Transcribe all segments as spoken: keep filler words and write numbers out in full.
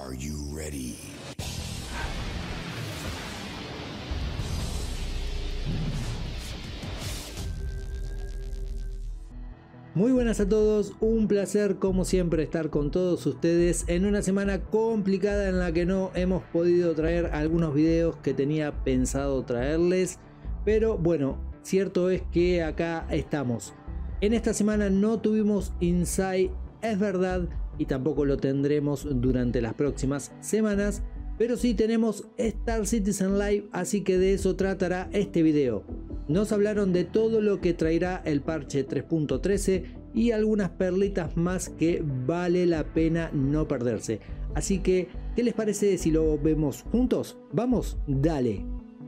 Are you ready? Muy buenas a todos, un placer como siempre estar con todos ustedes en una semana complicada en la que no hemos podido traer algunos videos que tenía pensado traerles, pero bueno, cierto es que acá estamos. En esta semana no tuvimos Inside, es verdad, y tampoco lo tendremos durante las próximas semanas, pero sí tenemos Star Citizen Live, así que de eso tratará este video. Nos hablaron de todo lo que traerá el parche tres punto trece y algunas perlitas más que vale la pena no perderse. Así que, ¿qué les parece si lo vemos juntos? ¡Vamos! ¡Dale!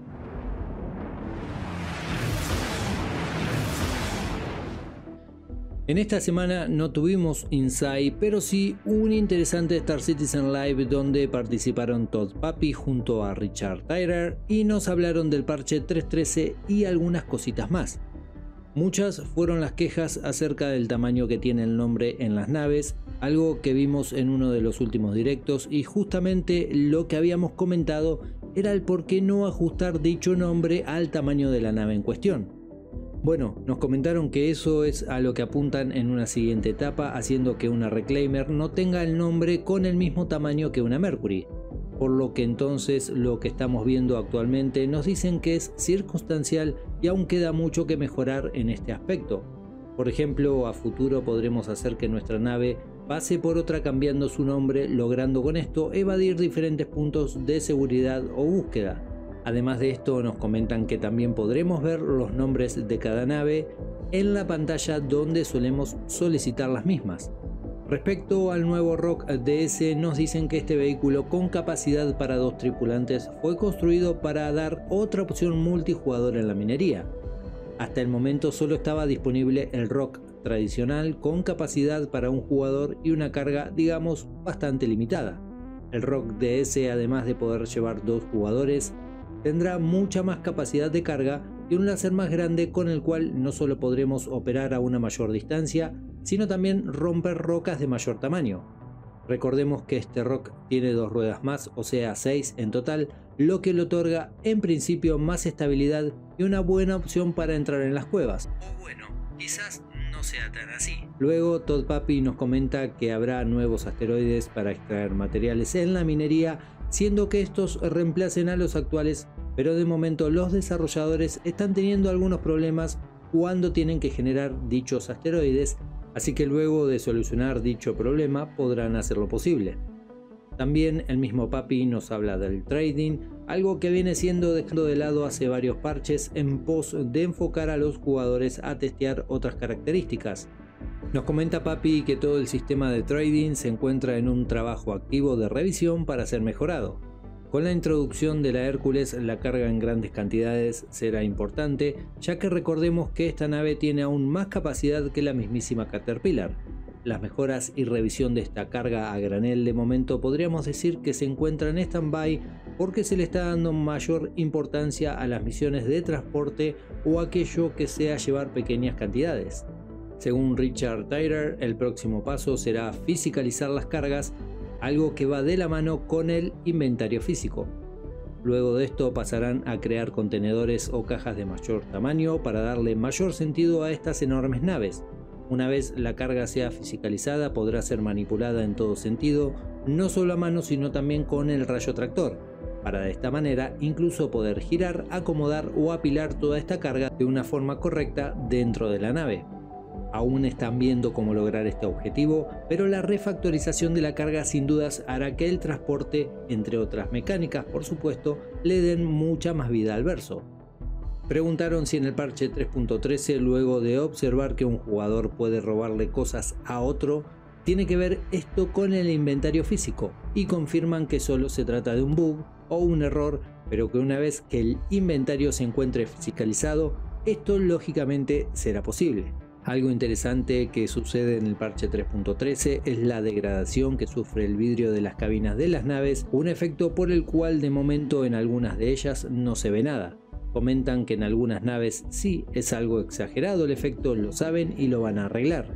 En esta semana no tuvimos Inside, pero sí un interesante Star Citizen Live donde participaron Todd Papy junto a Richard Tyler y nos hablaron del parche tres punto trece y algunas cositas más. Muchas fueron las quejas acerca del tamaño que tiene el nombre en las naves, algo que vimos en uno de los últimos directos, y justamente lo que habíamos comentado era el por qué no ajustar dicho nombre al tamaño de la nave en cuestión. Bueno, nos comentaron que eso es a lo que apuntan en una siguiente etapa, haciendo que una Reclaimer no tenga el nombre con el mismo tamaño que una Mercury. Por lo que entonces lo que estamos viendo actualmente nos dicen que es circunstancial y aún queda mucho que mejorar en este aspecto. Por ejemplo, a futuro podremos hacer que nuestra nave pase por otra cambiando su nombre, logrando con esto evadir diferentes puntos de seguridad o búsqueda. Además de esto, nos comentan que también podremos ver los nombres de cada nave en la pantalla donde solemos solicitar las mismas. Respecto al nuevo Rock D S, nos dicen que este vehículo con capacidad para dos tripulantes fue construido para dar otra opción multijugador en la minería. Hasta el momento solo estaba disponible el Rock tradicional con capacidad para un jugador y una carga, digamos, bastante limitada. El Rock D S, además de poder llevar dos jugadores, tendrá mucha más capacidad de carga y un láser más grande con el cual no solo podremos operar a una mayor distancia, sino también romper rocas de mayor tamaño. Recordemos que este Rock tiene dos ruedas más, o sea seis en total, lo que le otorga en principio más estabilidad y una buena opción para entrar en las cuevas. O bueno, quizás no sea tan así. Luego Todd Papy nos comenta que habrá nuevos asteroides para extraer materiales en la minería, siendo que estos reemplacen a los actuales, pero de momento los desarrolladores están teniendo algunos problemas cuando tienen que generar dichos asteroides, así que luego de solucionar dicho problema podrán hacerlo posible. También el mismo Papy nos habla del trading, algo que viene siendo dejado de lado hace varios parches en pos de enfocar a los jugadores a testear otras características. Nos comenta Papy que todo el sistema de trading se encuentra en un trabajo activo de revisión para ser mejorado. Con la introducción de la Hércules, la carga en grandes cantidades será importante, ya que recordemos que esta nave tiene aún más capacidad que la mismísima Caterpillar. Las mejoras y revisión de esta carga a granel de momento podríamos decir que se encuentra en stand-by porque se le está dando mayor importancia a las misiones de transporte o aquello que sea llevar pequeñas cantidades. Según Richard Tyler, el próximo paso será fisicalizar las cargas, algo que va de la mano con el inventario físico. Luego de esto pasarán a crear contenedores o cajas de mayor tamaño para darle mayor sentido a estas enormes naves. Una vez la carga sea fisicalizada, podrá ser manipulada en todo sentido, no solo a mano sino también con el rayo tractor, para de esta manera incluso poder girar, acomodar o apilar toda esta carga de una forma correcta dentro de la nave. Aún están viendo cómo lograr este objetivo, pero la refactorización de la carga sin dudas hará que el transporte, entre otras mecánicas por supuesto, le den mucha más vida al verso. Preguntaron si en el parche tres punto trece, luego de observar que un jugador puede robarle cosas a otro, tiene que ver esto con el inventario físico, y confirman que solo se trata de un bug o un error, pero que una vez que el inventario se encuentre fiscalizado, esto lógicamente será posible. Algo interesante que sucede en el parche tres punto trece es la degradación que sufre el vidrio de las cabinas de las naves, un efecto por el cual de momento en algunas de ellas no se ve nada. Comentan que en algunas naves sí es algo exagerado el efecto, lo saben y lo van a arreglar,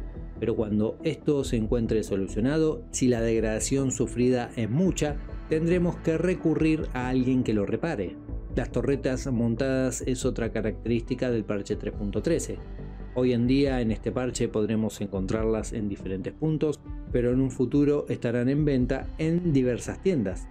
pero cuando esto se encuentre solucionado, si la degradación sufrida es mucha, tendremos que recurrir a alguien que lo repare. Las torretas montadas es otra característica del parche tres punto trece. Hoy en día en este parche podremos encontrarlas en diferentes puntos, pero en un futuro estarán en venta en diversas tiendas.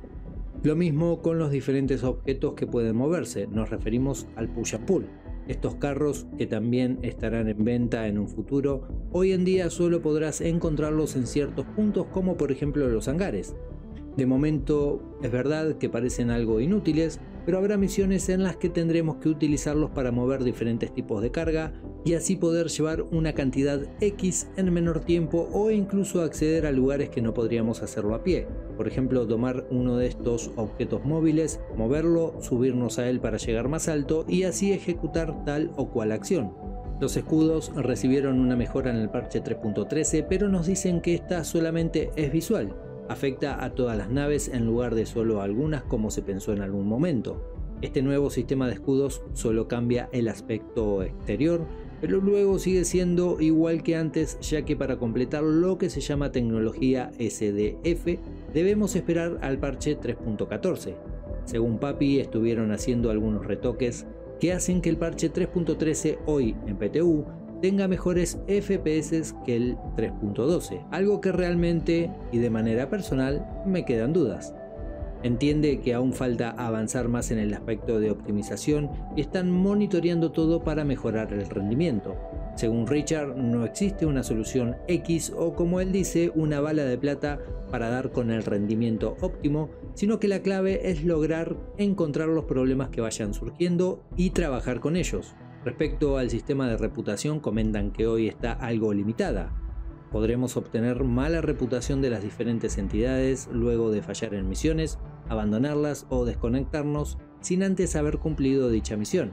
Lo mismo con los diferentes objetos que pueden moverse, nos referimos al push and pull. Estos carros, que también estarán en venta en un futuro, hoy en día solo podrás encontrarlos en ciertos puntos, como por ejemplo los hangares. De momento es verdad que parecen algo inútiles, pero habrá misiones en las que tendremos que utilizarlos para mover diferentes tipos de carga y así poder llevar una cantidad X en menor tiempo, o incluso acceder a lugares que no podríamos hacerlo a pie. Por ejemplo, tomar uno de estos objetos móviles, moverlo, subirnos a él para llegar más alto y así ejecutar tal o cual acción. Los escudos recibieron una mejora en el parche tres punto trece, pero nos dicen que esta solamente es visual. Afecta a todas las naves en lugar de solo a algunas, como se pensó en algún momento. Este nuevo sistema de escudos solo cambia el aspecto exterior, pero luego sigue siendo igual que antes, ya que para completar lo que se llama tecnología S D F debemos esperar al parche tres punto catorce. Según Papi, estuvieron haciendo algunos retoques que hacen que el parche tres punto trece hoy en P T U tenga mejores F P S que el tres punto doce, algo que realmente y de manera personal me quedan dudas. Entiende que aún falta avanzar más en el aspecto de optimización y están monitoreando todo para mejorar el rendimiento. Según Richard, no existe una solución X o, como él dice, una bala de plata para dar con el rendimiento óptimo, sino que la clave es lograr encontrar los problemas que vayan surgiendo y trabajar con ellos. Respecto al sistema de reputación, comentan que hoy está algo limitada. Podremos obtener mala reputación de las diferentes entidades luego de fallar en misiones, abandonarlas o desconectarnos sin antes haber cumplido dicha misión.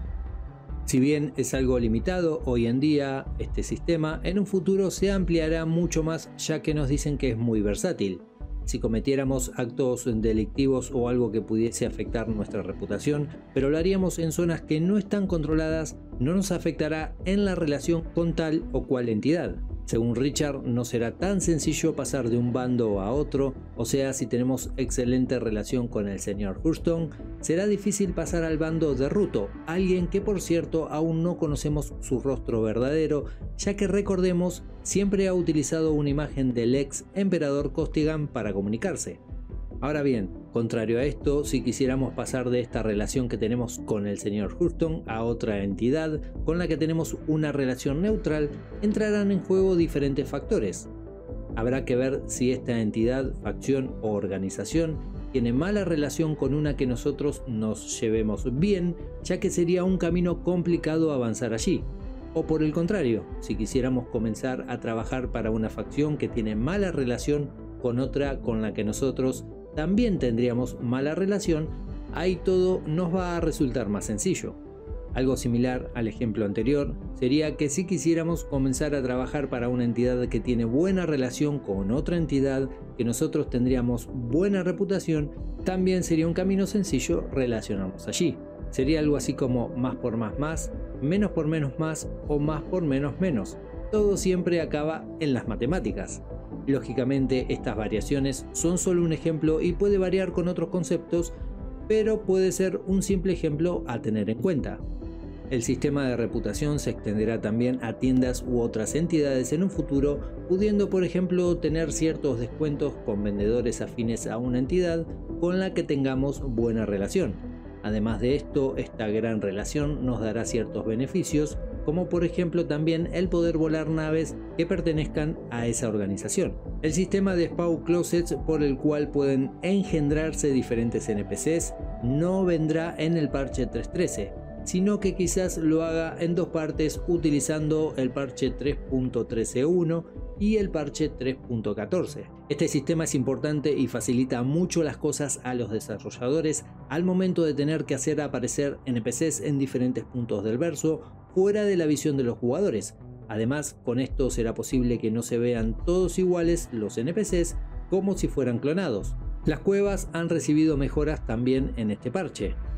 Si bien es algo limitado hoy en día este sistema, en un futuro se ampliará mucho más, ya que nos dicen que es muy versátil. Si cometiéramos actos delictivos o algo que pudiese afectar nuestra reputación, pero lo haríamos en zonas que no están controladas, no nos afectará en la relación con tal o cual entidad. Según Richard, no será tan sencillo pasar de un bando a otro, o sea, si tenemos excelente relación con el señor Hurston, será difícil pasar al bando de Ruto, alguien que por cierto aún no conocemos su rostro verdadero, ya que recordemos, siempre ha utilizado una imagen del ex emperador Costigan para comunicarse. Ahora bien, contrario a esto, si quisiéramos pasar de esta relación que tenemos con el señor Hurston a otra entidad con la que tenemos una relación neutral, entrarán en juego diferentes factores. Habrá que ver si esta entidad, facción o organización tiene mala relación con una que nosotros nos llevemos bien, ya que sería un camino complicado avanzar allí. O por el contrario, si quisiéramos comenzar a trabajar para una facción que tiene mala relación con otra con la que nosotros también tendríamos mala relación, ahí todo nos va a resultar más sencillo. Algo similar al ejemplo anterior sería que si quisiéramos comenzar a trabajar para una entidad que tiene buena relación con otra entidad que nosotros tendríamos buena reputación, también sería un camino sencillo relacionarnos allí. Sería algo así como más por más más, menos por menos más o más por menos menos. Todo siempre acaba en las matemáticas. Lógicamente, estas variaciones son solo un ejemplo y puede variar con otros conceptos, pero puede ser un simple ejemplo a tener en cuenta. El sistema de reputación se extenderá también a tiendas u otras entidades en un futuro, pudiendo por ejemplo tener ciertos descuentos con vendedores afines a una entidad con la que tengamos buena relación. Además de esto, esta gran relación nos dará ciertos beneficios, como por ejemplo también el poder volar naves que pertenezcan a esa organización. El sistema de Spawn Closets, por el cual pueden engendrarse diferentes N P Cs, no vendrá en el parche tres punto trece, sino que quizás lo haga en dos partes utilizando el parche tres punto trece punto uno y el parche tres punto catorce. Este sistema es importante y facilita mucho las cosas a los desarrolladores al momento de tener que hacer aparecer N P Cs en diferentes puntos del verso fuera de la visión de los jugadores. Además, con esto será posible que no se vean todos iguales los N P Cs como si fueran clonados. Las cuevas han recibido mejoras también en este parche.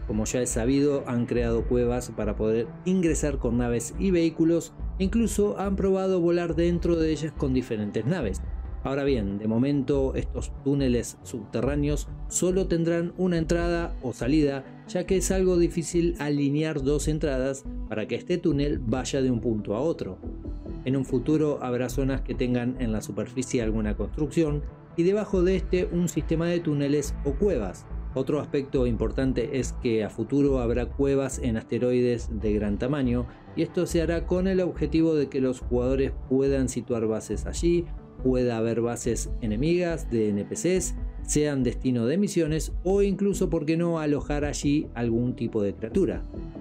Como ya es sabido, han creado cuevas para poder ingresar con naves y vehículos, e incluso han probado volar dentro de ellas con diferentes naves. Ahora bien, de momento estos túneles subterráneos solo tendrán una entrada o salida, ya que es algo difícil alinear dos entradas para que este túnel vaya de un punto a otro. En un futuro habrá zonas que tengan en la superficie alguna construcción y debajo de este un sistema de túneles o cuevas. Otro aspecto importante es que a futuro habrá cuevas en asteroides de gran tamaño, y esto se hará con el objetivo de que los jugadores puedan situar bases allí, pueda haber bases enemigas de N P Cs, sean destino de misiones o incluso, por qué no, alojar allí algún tipo de criatura.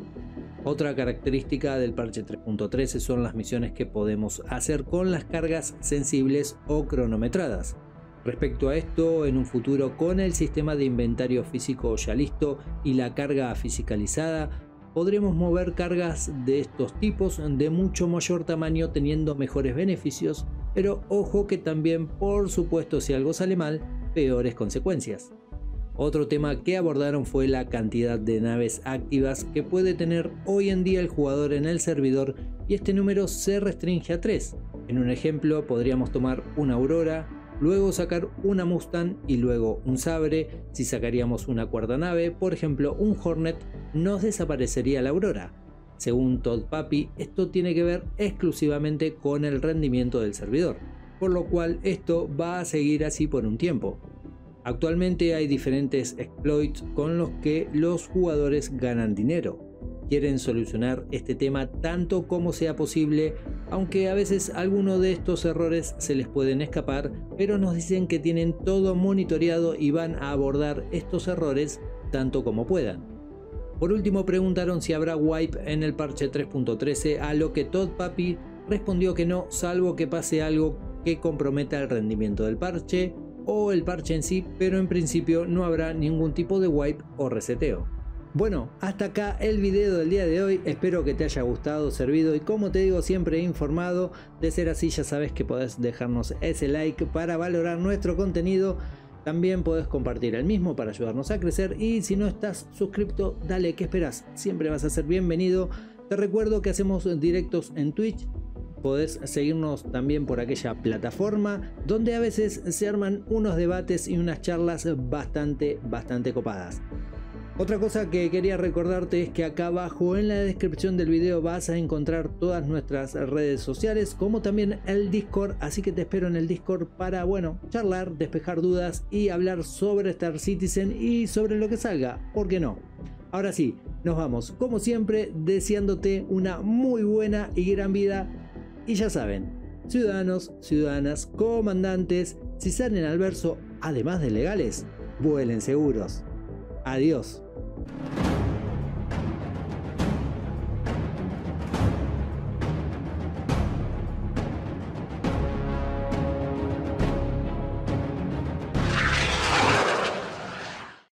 Otra característica del parche tres punto trece son las misiones que podemos hacer con las cargas sensibles o cronometradas. Respecto a esto, en un futuro, con el sistema de inventario físico ya listo y la carga fisicalizada, podremos mover cargas de estos tipos de mucho mayor tamaño, teniendo mejores beneficios, pero ojo que también, por supuesto, si algo sale mal, peores consecuencias. Otro tema que abordaron fue la cantidad de naves activas que puede tener hoy en día el jugador en el servidor, y este número se restringe a tres. En un ejemplo, podríamos tomar una Aurora, luego sacar una Mustang y luego un Sabre. Si sacaríamos una cuarta nave, por ejemplo un Hornet, nos desaparecería la Aurora. Según Todd Papy, esto tiene que ver exclusivamente con el rendimiento del servidor, por lo cual esto va a seguir así por un tiempo. Actualmente hay diferentes exploits con los que los jugadores ganan dinero. Quieren solucionar este tema tanto como sea posible, aunque a veces algunos de estos errores se les pueden escapar, pero nos dicen que tienen todo monitoreado y van a abordar estos errores tanto como puedan. Por último, preguntaron si habrá wipe en el parche tres punto trece, a lo que Todd Papy respondió que no, salvo que pase algo que comprometa el rendimiento del parche o el parche en sí, pero en principio no habrá ningún tipo de wipe o reseteo. Bueno, hasta acá el video del día de hoy, espero que te haya gustado, servido y, como te digo, siempre informado. De ser así, ya sabes que podés dejarnos ese like para valorar nuestro contenido. También podés compartir el mismo para ayudarnos a crecer, y si no estás suscripto, dale, ¿qué esperas? Siempre vas a ser bienvenido. Te recuerdo que hacemos directos en Twitch. Podés seguirnos también por aquella plataforma donde a veces se arman unos debates y unas charlas bastante, bastante copadas. Otra cosa que quería recordarte es que acá abajo en la descripción del video vas a encontrar todas nuestras redes sociales, como también el Discord, así que te espero en el Discord para, bueno, charlar, despejar dudas y hablar sobre Star Citizen y sobre lo que salga, ¿por qué no? Ahora sí, nos vamos, como siempre, deseándote una muy buena y gran vida, y ya saben, ciudadanos, ciudadanas, comandantes, si salen al verso, además de legales, vuelen seguros. Adiós.